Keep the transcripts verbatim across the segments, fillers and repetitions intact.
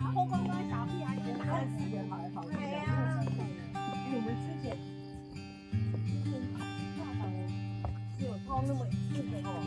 后刚刚小屁孩也打了死人，好好。对呀。我们之前之前下场是有掏那么一次的哦。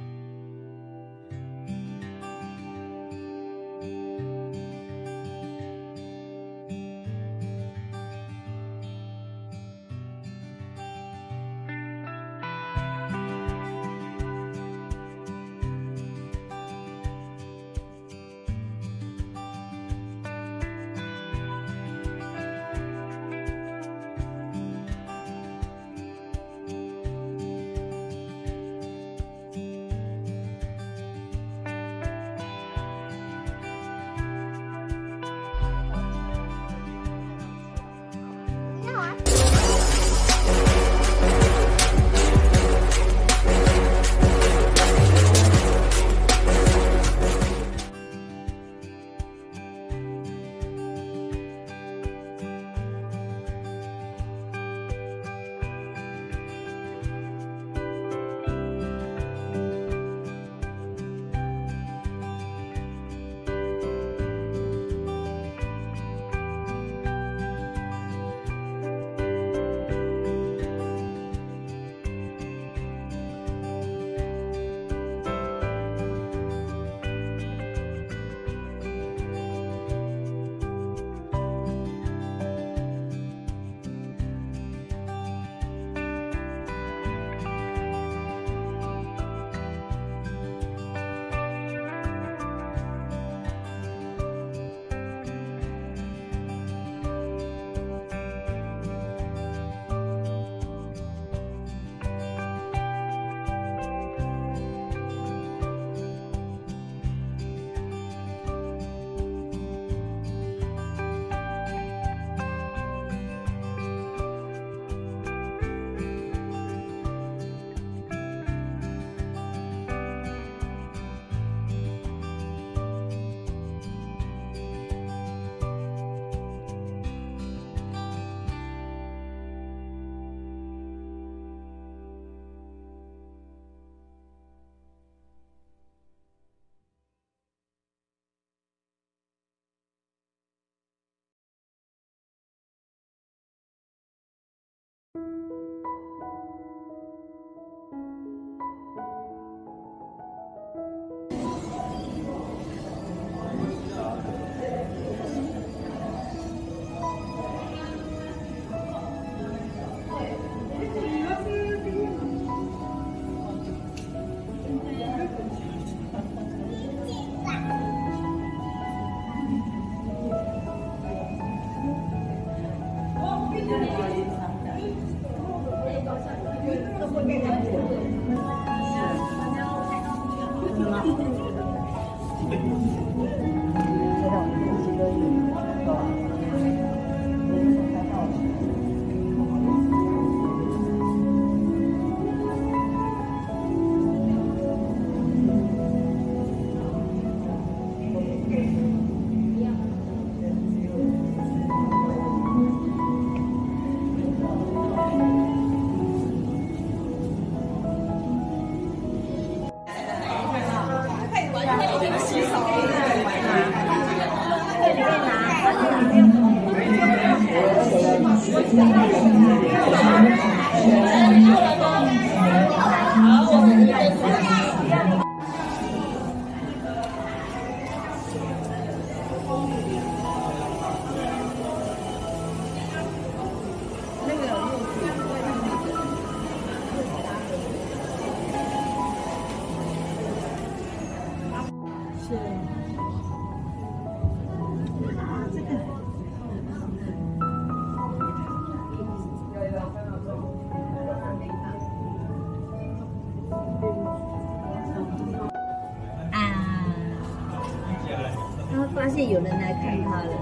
发现有人来看他了。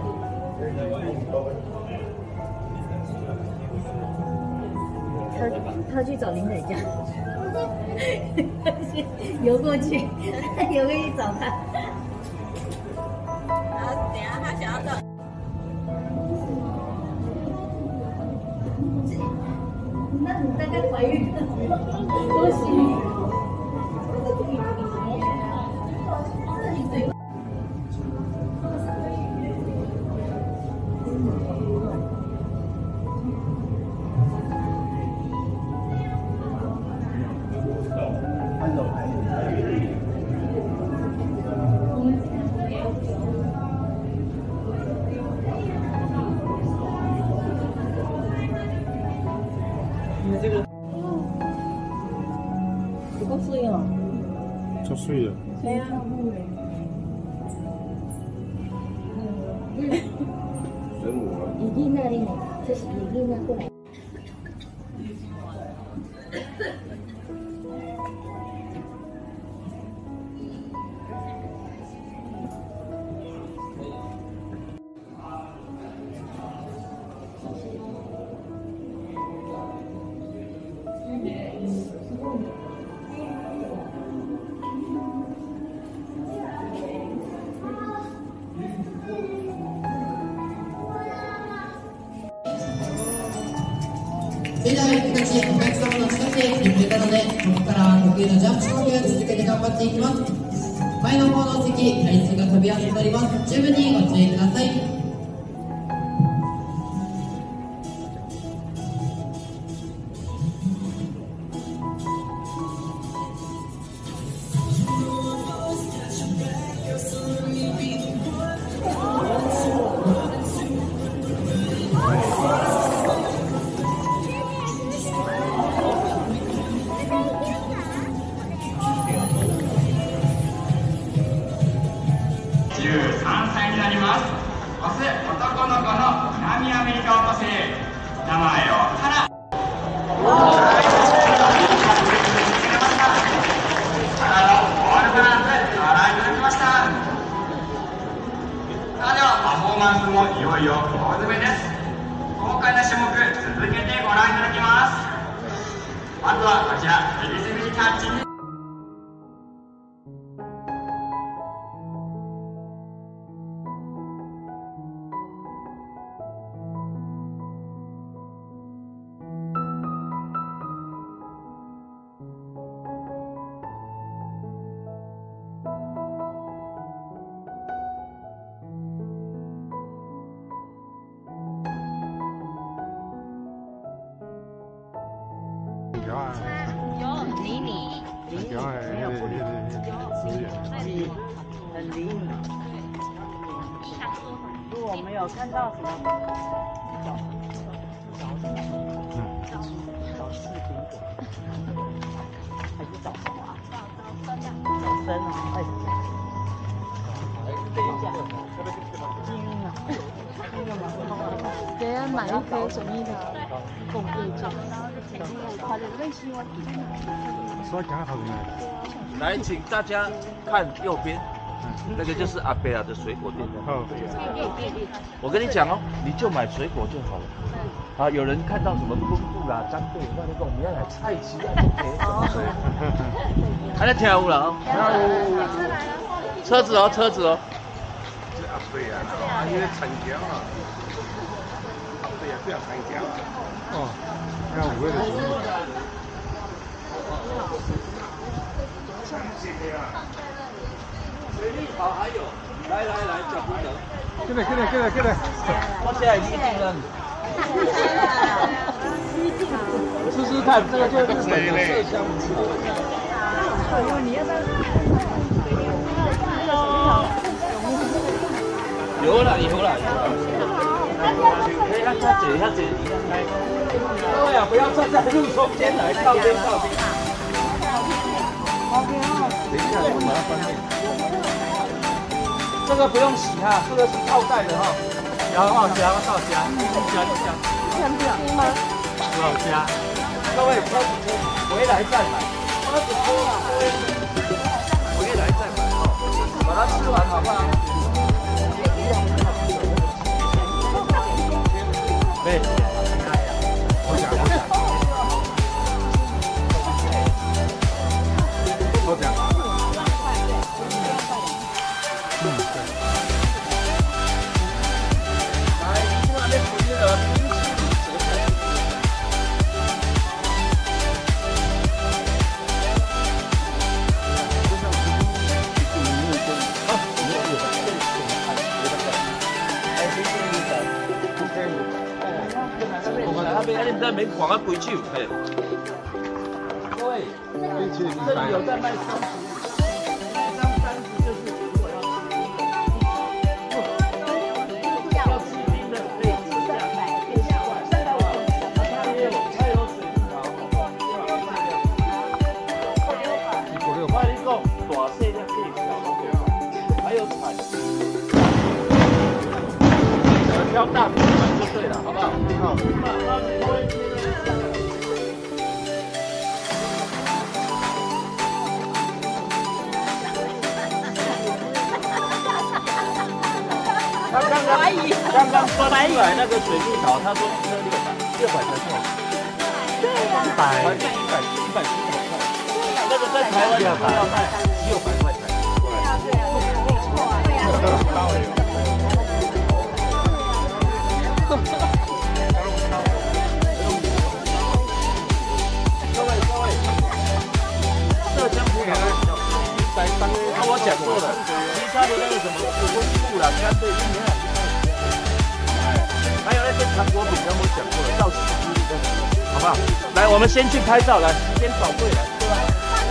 他他去找林仔家，游过去，游过去找他。 然后等下他想要到。 那你大概怀孕了多久？ 这里嘴。 够水哦。 足水啊！ 对啊。姨弟那里呢？这是姨弟那过来。 それでは僕たちお客様の近くへ来てくれたので、ここからは得意のジャンプ種目を続けて頑張っていきます。前の方の席、回数が飛びやすくなります。十分にご注意ください。 じゅうさんさいになります。オス男の子の南アメリカオトセイ、名前をハナ。ハナのボールバランスご覧いただきました。さあではパフォーマンスもいよいよ大詰めです。豪快な種目続けてご覧いただきます。まずはこちらエリスビリキャッチに有啊， 有离你， 有啊，那个那个资源。 很离你。如果没有看到什么小小小视频，还是找什么啊？找生啊？哎，等一下，金啊，那个嘛， 给人买一杯水蜜桃，共对酱。 说讲好的。 来，请大家看右边，那个就是阿贝尔的水果店。 好。 我跟你讲哦，你就买水果就好了。啊，有人看到什么昆布啦、张贝，那那个我们要来菜市啊，OK。还在跳舞了哦。车子哦，车子哦。 这阿贝啊，啊，因为参加啊，阿贝啊，不要参加。哦，那五位的水蜜桃。 水蜜桃还有，来来来，小朋友， 过来过来过来过来， 我现在预定了，试试看，这个就是日本的麝香葡萄。有了有了，可以让他姐他姐一样开。各位啊，不要站在路中间来，靠边靠边。等一下，我把它翻面。这个不用洗哈，这个是套袋的哈。然后加到加，加就加。看不了吗？多少加？各位车子回来再买，车子多了，回来再买哈，把它吃完好不好？对。我讲我讲。我讲。嗯，对。来，你去那边囤那个冰淇淋折在。好，没有没有。 阿伯，你们在没广啊鬼手，嘿。各位，这里有在卖三十，一张三十就是如果要要吃冰的可以吃下来，可以下来，三百五，它也有它有水蜜桃，一百六百，我跟你讲，大细的可以小的，还有彩，挑大瓶买就对了，好不好？好，那那我也。 他刚刚刚刚端出来那个水蜜桃，他说一颗六百，六百才错。对呀，一百，一百，一百出头块。那个在台湾要卖六百块才。对啊，对啊，没错啊，对啊。各位各位，浙江葡萄在当，那我讲错了，其他的那个什么古温布啦、干贝、玉米啊，还有那些糖果饼，刚我讲过了，到十一的，好不好？来，我们先去拍照，来，先找对来，对吧？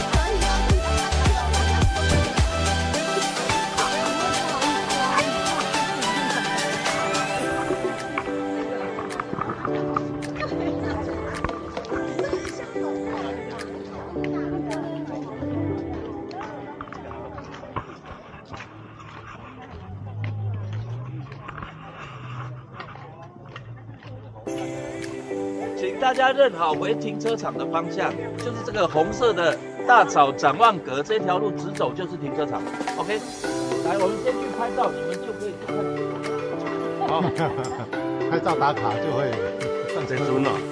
请大家认好回停车场的方向，就是这个红色的大草展望阁这条路直走就是停车场。OK， 来，我们先去拍照，你们就可以去看。 好，拍照打卡就会上成尊了。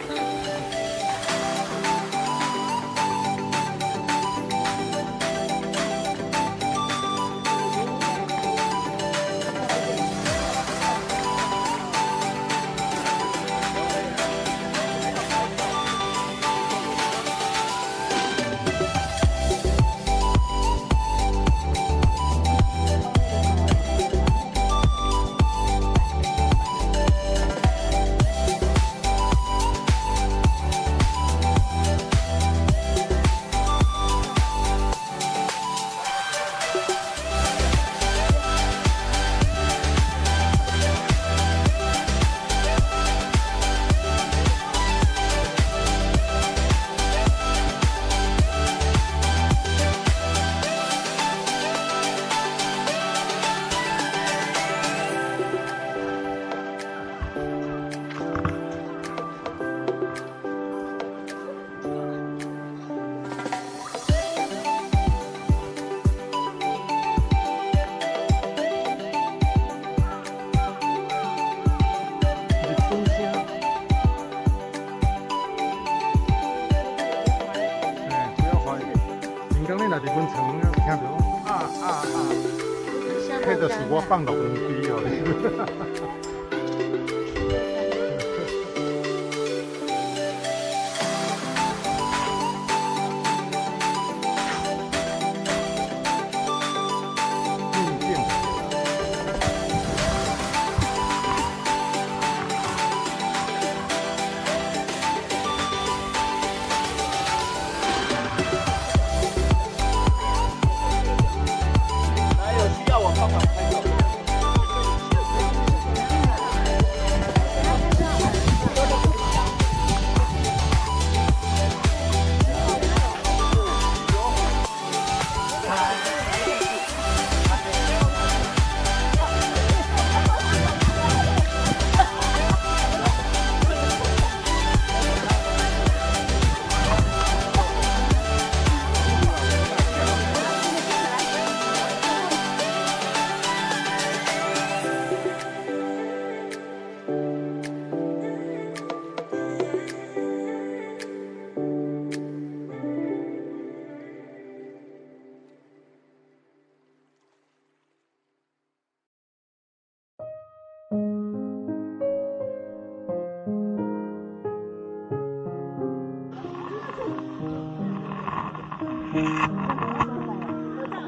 这是我放录音机哦。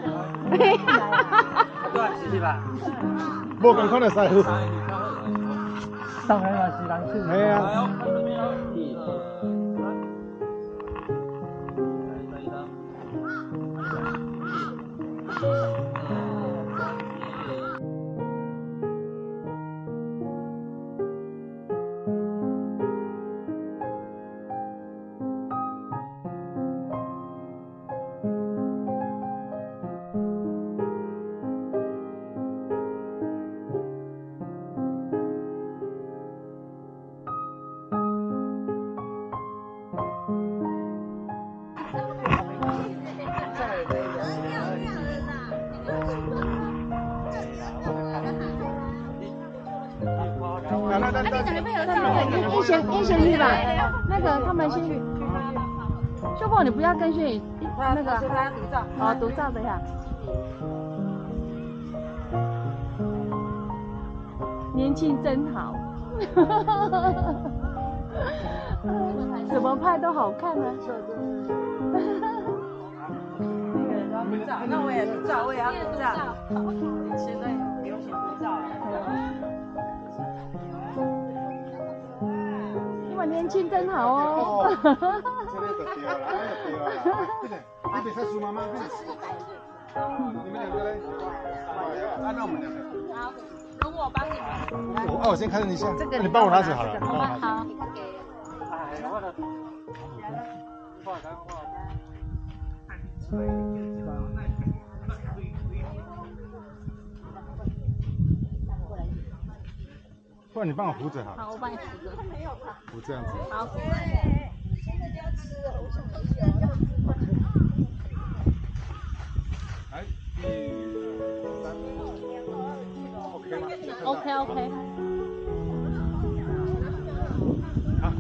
无共款的师傅。 上海嘛是人去。 哎呀。 一贤一贤去吧，那个他们先去。秀凤，你不要跟轩宇那个哦，独照的呀。年轻真好，怎么拍都好看啊。 那我也独照，我也要独照。现在流行独照。 年轻真好哦！ 这边就对了，就对了。你别再输妈妈。你们两个嘞？啊，那我们两个。 好，容我帮你们。 我哦，我先看一下，你帮我拿就好了。 好吧，好。 不然你帮我扶着好了。 好，我帮你扶着。 扶这样子。 好。 现在就要吃了，我想回去了。 来，一、三，OK 吗 ？OK OK。 好。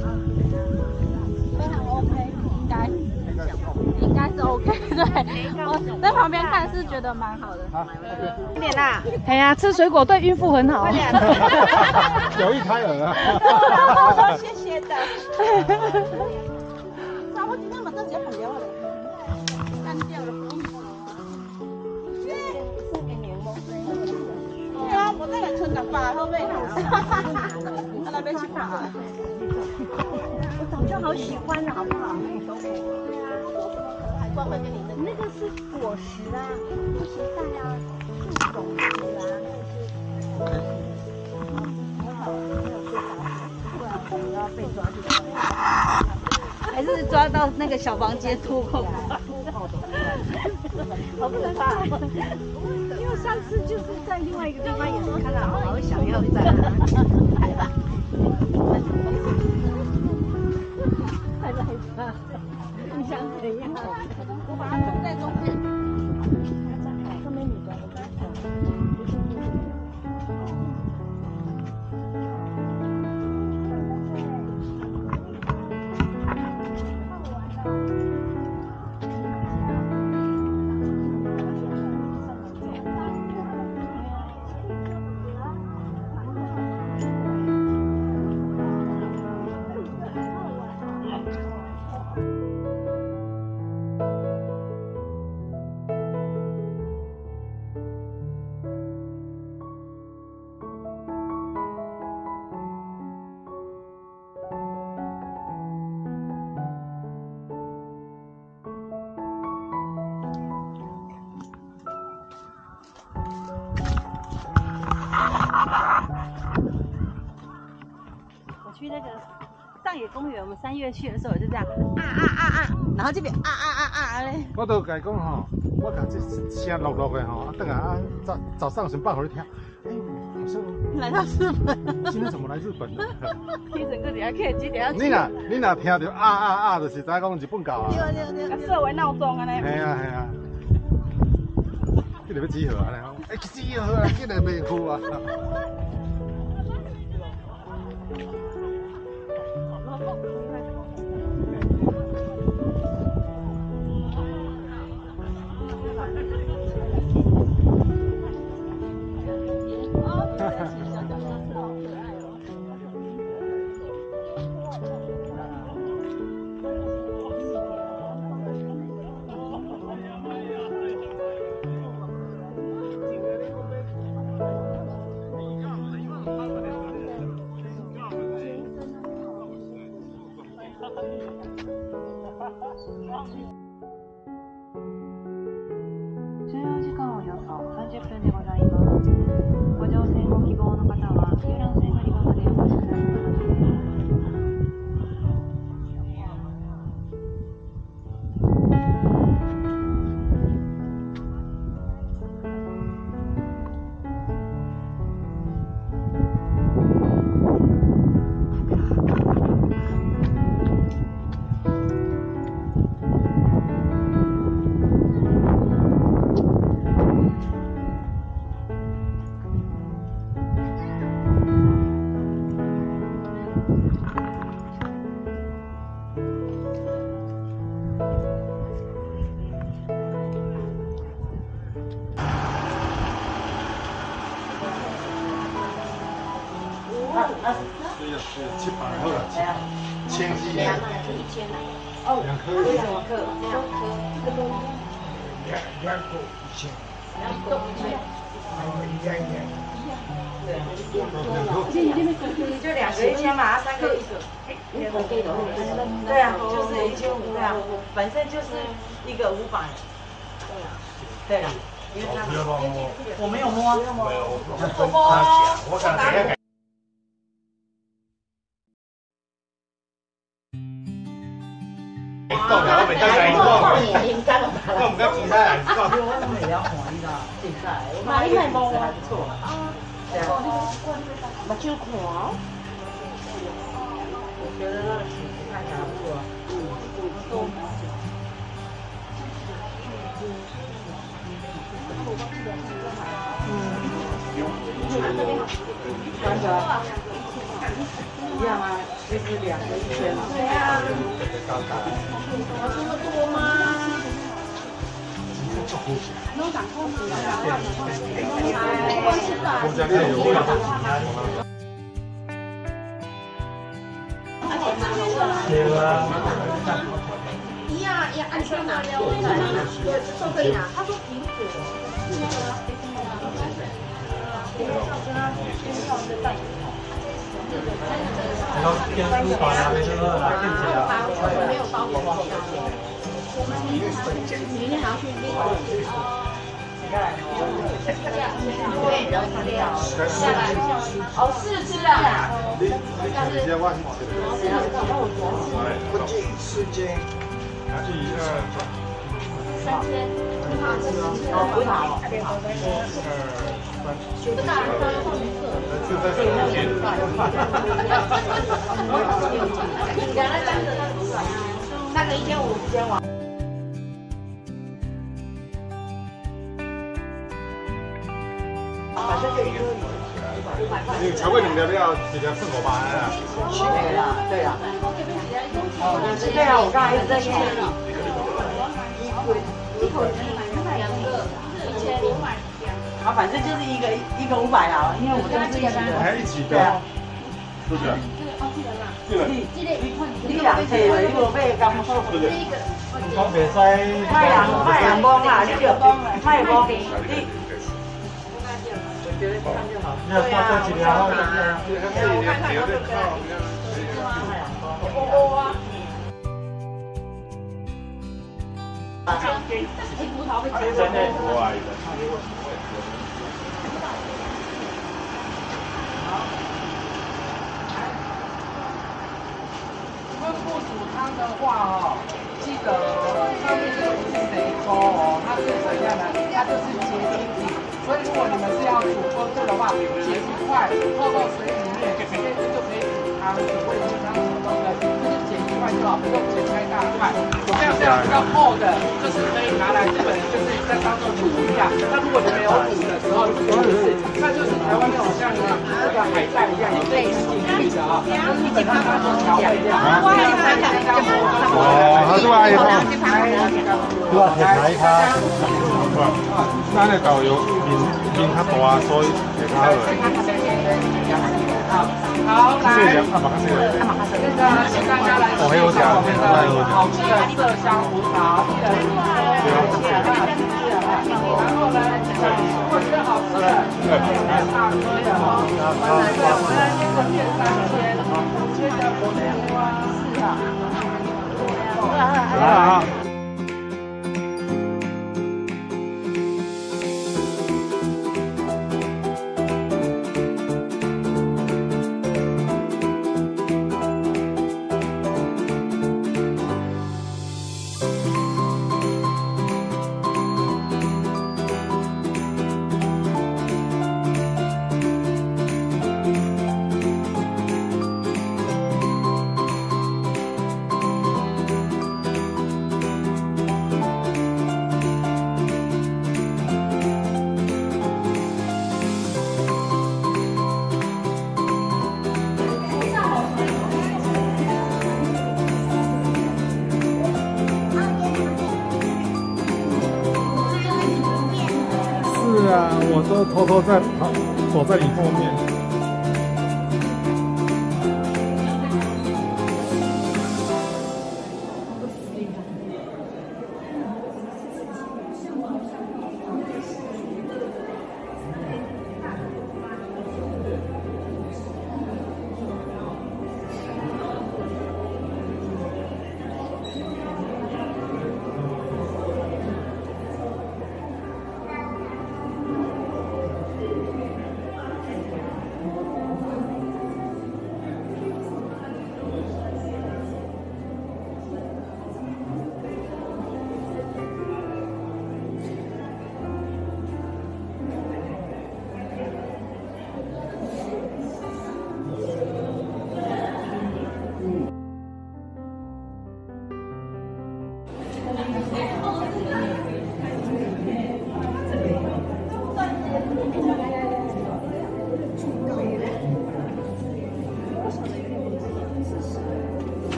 非常 OK， 应该。应该是 OK， 对。我在旁边看是觉得蛮好的。 好， 快点啦！ 哎呀，吃水果对孕妇很好。 有一胎儿啊。 谢谢的。那我今天晚上直接很凉了，干掉了。对啊，我这个村的八后背好。他那边去爬。我早就好喜欢了，好不好？对啊。海关会给你的。那个是果实啊，不携带啊，是种子啊，那是。还是抓到那个小房间脱口，好可怕！因为上次就是在另外一个地方也是看到，好想要在来吧，太害怕，你想怎样？我把它放在中间，上面女的。去那个上野公园，我们三月去的时候就这样啊啊啊啊，然后这边啊啊啊啊嘞。 我都甲伊讲吼，我讲这声录录的吼，啊，等下啊早早上先报给你听。哎，好像来到日本， 今天怎么来日本了？ 一整个底下看几点要？ 你若你若听到啊啊啊，就是知讲日本到啊。 对对对，设为闹钟啊嘞。 系啊系啊，这个要几号啊？哎，几号啊？这个袂好啊。 以要是七百好了，千一两一千的。 哦，两颗为什么克？两颗，这个都两两个一千， 两个一千。 哦，一样一样。 对，就两个一千嘛，三个一个。对啊，就是一千五，对啊，反正就是一个五百。对了，因为他我没有摸，没有摸，我摸， 我想等下。到了，我咪得嚟喎。 應該我唔敢其他人講。 我們也要看一個競賽，哪裡來摸還不錯。對啊，目睭看。我覺得那個體質看起來不錯。嗯。三個。一樣啊，就是兩個一千嘛。對啊。有這麼多嗎？能掌控不了。 我家看有冇？有啊。 一样也按顺拿的，为什么？都可以拿。他说苹果。 然后跟书法啊，那个来电子啊。 没有包裹。明天还要去另外。对，然后他料。哦，四只啊。 你你直接我去吃。不计时间。一二三千。 哦，不好，不好。 二三。就在这边。 那个一千五之间玩。反正就一个你巧克力的料直接四五百啊。 对啦，对啦。对啊，我刚才一直在看。一口鸡，两个，一千五百。啊，反正就是一个一个五百啊，因为我都是一起的。 还一起的。 对啊。 是不是？这个。 你两车的，你无买甘好。 这个。 我袂使。 卖人卖人光啦，你就卖光你。我觉得这样就好。 你要多做几条好。 我看看有对不对？波波啊。葡萄会结真的国外的。 温布煮汤的话哦，记得上面这个不是谁勾哦，它是怎样的？它就是结晶体。所以如果你们是要煮锅这的话，结一块泡到水里面，直接这就可以煮汤，煮味噌汤什么都可以，就是剪一块就好，不用剪太大块。这样这样比较厚的，就是可以拿来日本就是再当做煮一下。那如果你没有煮的时候，就是那就是台湾那种像那个海带一样，也可以吃进去的啊。那日本它当做调味这样。 哦，他说爱放，对啊，铁柴它，那那导游面面较大，所以会较好。 好，来， 这个阿妈这个， 那个请大家来吃一下我们的好吃的麝香葡萄，一人一块，然后呢，如果觉得好吃的，大颗的哈，我来对，我来那个面三千，五千的火莲花，是啊， 啊。 是啊，我都偷偷在跑，躲在你后面。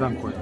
当贵。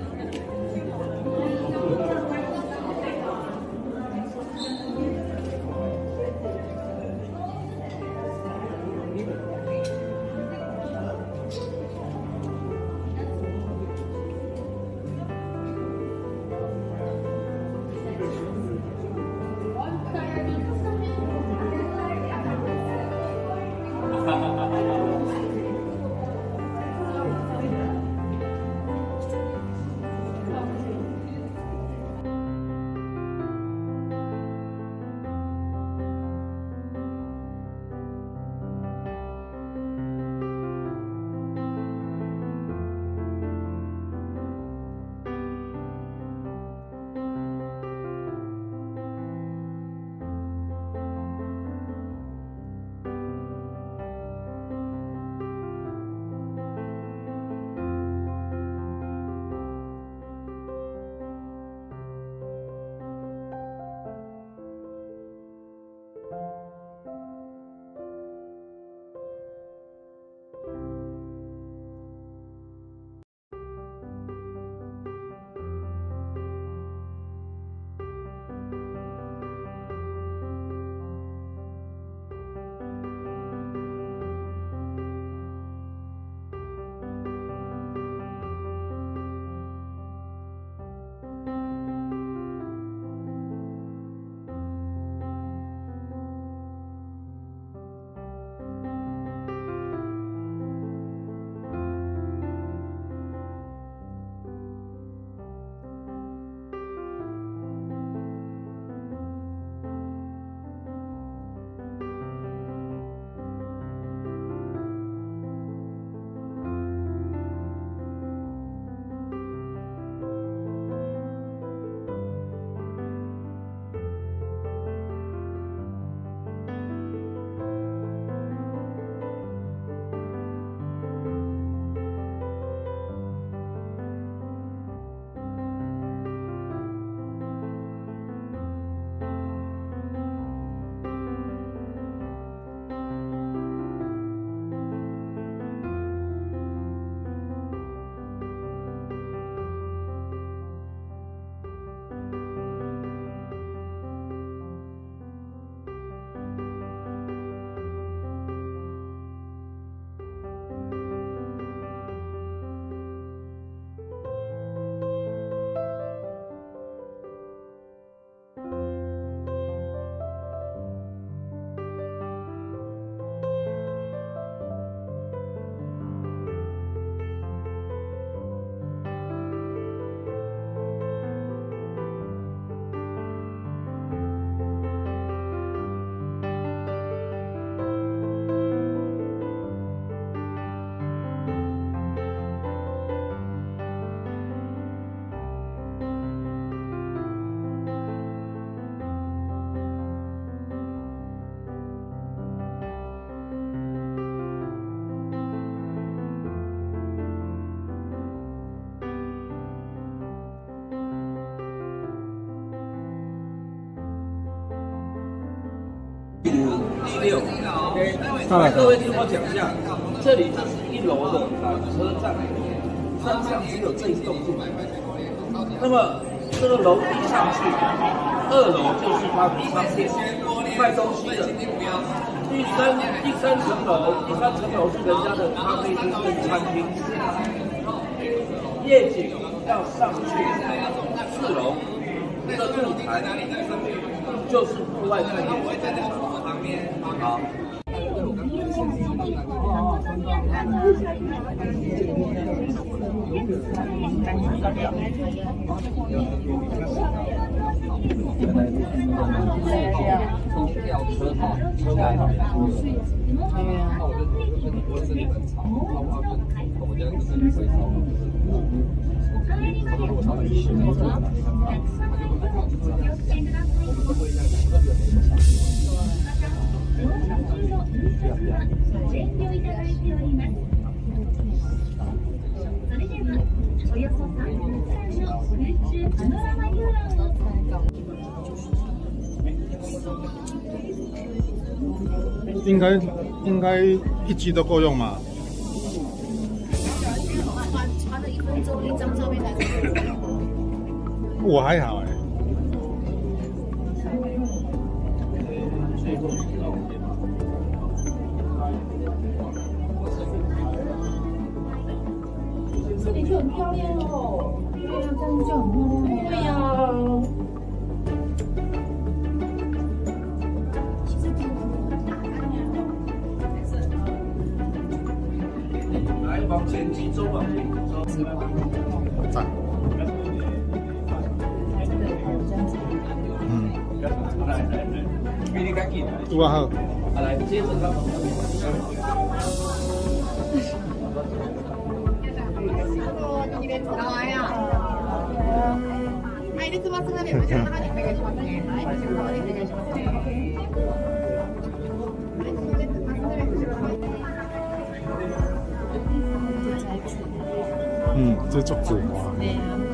第六 ，OK， 那各位听我讲一下，这里这是一楼的缆车站，山上只有这一栋住宅。那么这个楼梯上去，二楼就是它的商店，卖东西的。第三第三层楼，第三层楼是人家的咖啡厅跟餐厅。夜景要上去四楼，这个露台就是户外看夜景。好。 应该应该一集都够用嘛？ 传传了一分钟，一张照片才。 我还好哎。 这里就很漂亮哦。对呀、啊，这样就很漂亮。对呀、啊。其实挺来，往前集中，往前集中。 赞。嗯。 给你赶紧。 哇好。 来，接着到。 かわいいや。はい、列バスがね、こちらの中にお願いしますね。はい、こちらの方にお願いしますね。 嗯，这种子花。